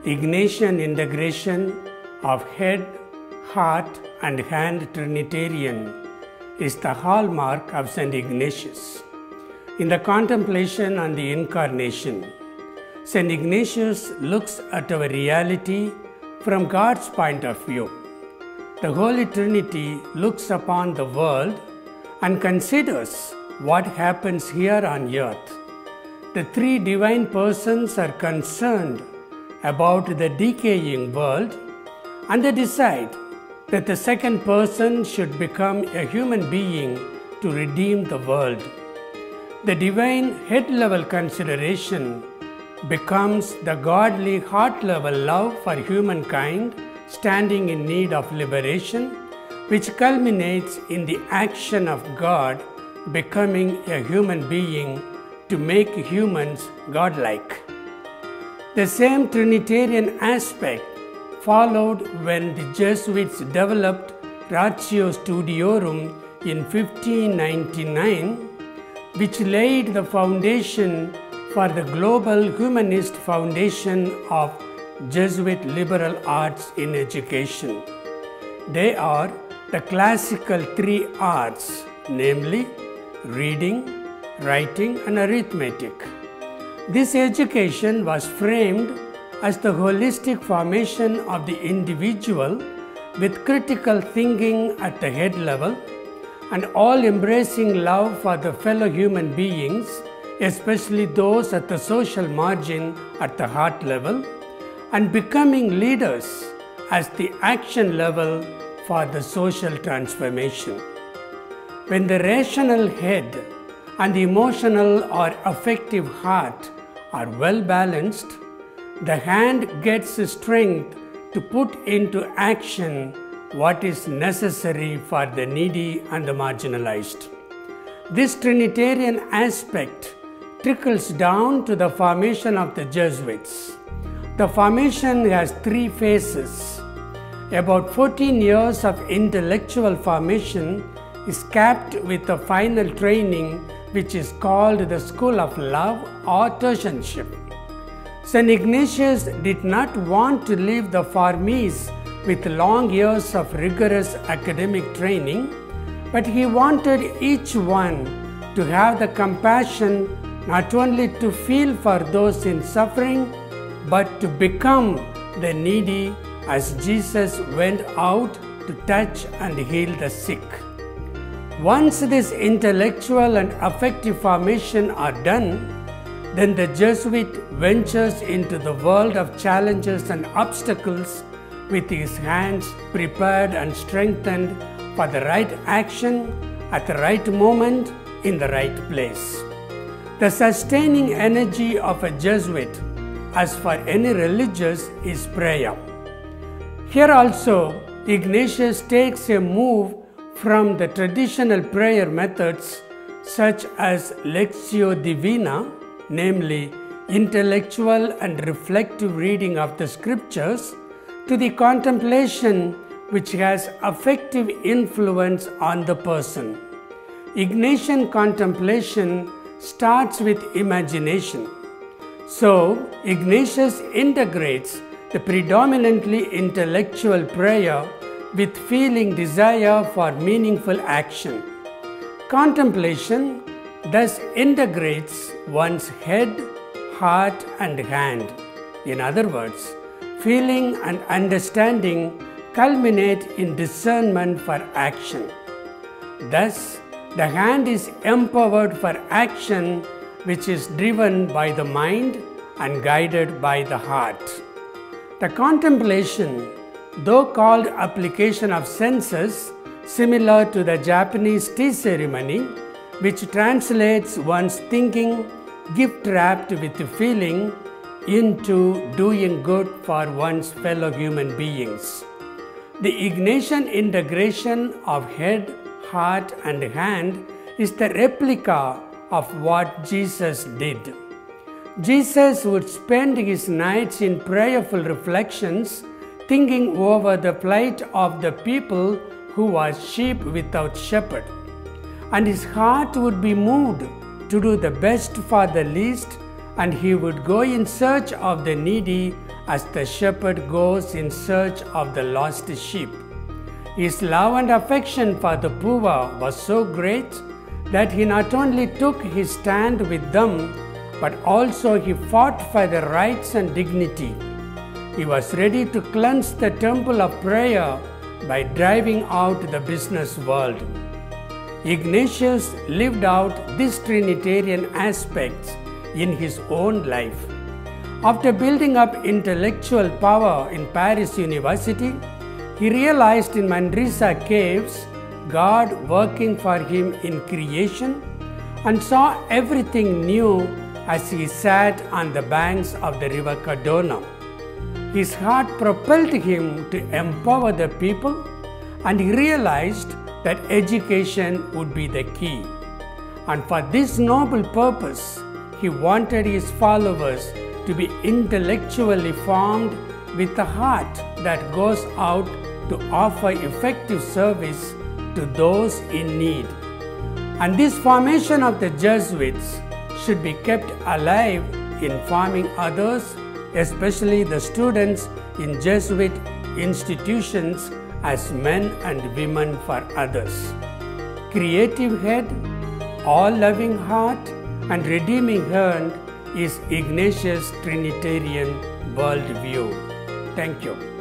Ignatian integration of head, heart and hand Trinitarian is the hallmark of St. Ignatius. In the Contemplation on the Incarnation, St. Ignatius looks at our reality from God's point of view. The Holy Trinity looks upon the world and considers what happens here on earth. The three divine persons are concerned about the decaying world, and they decide that the second person should become a human being to redeem the world. The divine head-level consideration becomes the godly heart-level love for humankind standing in need of liberation, which culminates in the action of God becoming a human being to make humans godlike. The same Trinitarian aspect followed when the Jesuits developed Ratio Studiorum in 1599, which laid the foundation for the global humanist foundation of Jesuit liberal arts in education. They are the classical 3 R's, namely reading, writing and arithmetic. This education was framed as the holistic formation of the individual with critical thinking at the head level and all-embracing love for the fellow human beings, especially those at the social margin at the heart level, and becoming leaders as the action level for the social transformation. When the rational head and the emotional or affective heart are well balanced, the hand gets strength to put into action what is necessary for the needy and the marginalized. This Trinitarian aspect trickles down to the formation of the Jesuits. The formation has 3 phases. About 14 years of intellectual formation is capped with the final training, which is called the School of Love or Tertianship. St. Ignatius did not want to leave the formees with long years of rigorous academic training, but he wanted each one to have the compassion not only to feel for those in suffering, but to become the needy as Jesus went out to touch and heal the sick. Once this intellectual and affective formation are done, then the Jesuit ventures into the world of challenges and obstacles with his hands prepared and strengthened for the right action at the right moment in the right place. The sustaining energy of a Jesuit, as for any religious, is prayer. Here also, Ignatius takes a move from the traditional prayer methods such as Lectio Divina, namely intellectual and reflective reading of the scriptures, to the contemplation which has affective influence on the person. Ignatian contemplation starts with imagination. So, Ignatius integrates the predominantly intellectual prayer with feeling desire for meaningful action. Contemplation thus integrates one's head, heart and hand. In other words, feeling and understanding culminate in discernment for action. Thus, the hand is empowered for action which is driven by the mind and guided by the heart. The contemplation, though called application of senses, similar to the Japanese tea ceremony, which translates one's thinking gift-wrapped with feeling into doing good for one's fellow human beings. The Ignatian integration of head, heart and hand is the replica of what Jesus did. Jesus would spend his nights in prayerful reflections, thinking over the plight of the people who were sheep without shepherd, and his heart would be moved to do the best for the least and he would go in search of the needy as the shepherd goes in search of the lost sheep. His love and affection for the poor was so great that he not only took his stand with them, but also he fought for their rights and dignity. He was ready to cleanse the temple of prayer by driving out the business world. Ignatius lived out these Trinitarian aspects in his own life. After building up intellectual power in Paris University, he realized in Manresa caves God working for him in creation and saw everything new as he sat on the banks of the river Cadona. His heart propelled him to empower the people, and he realized that education would be the key. And for this noble purpose, he wanted his followers to be intellectually formed with a heart that goes out to offer effective service to those in need. And this formation of the Jesuits should be kept alive in forming others, especially the students in Jesuit institutions, as men and women for others. Creative head, all-loving heart, and redeeming hand is Ignatius' Trinitarian worldview. Thank you.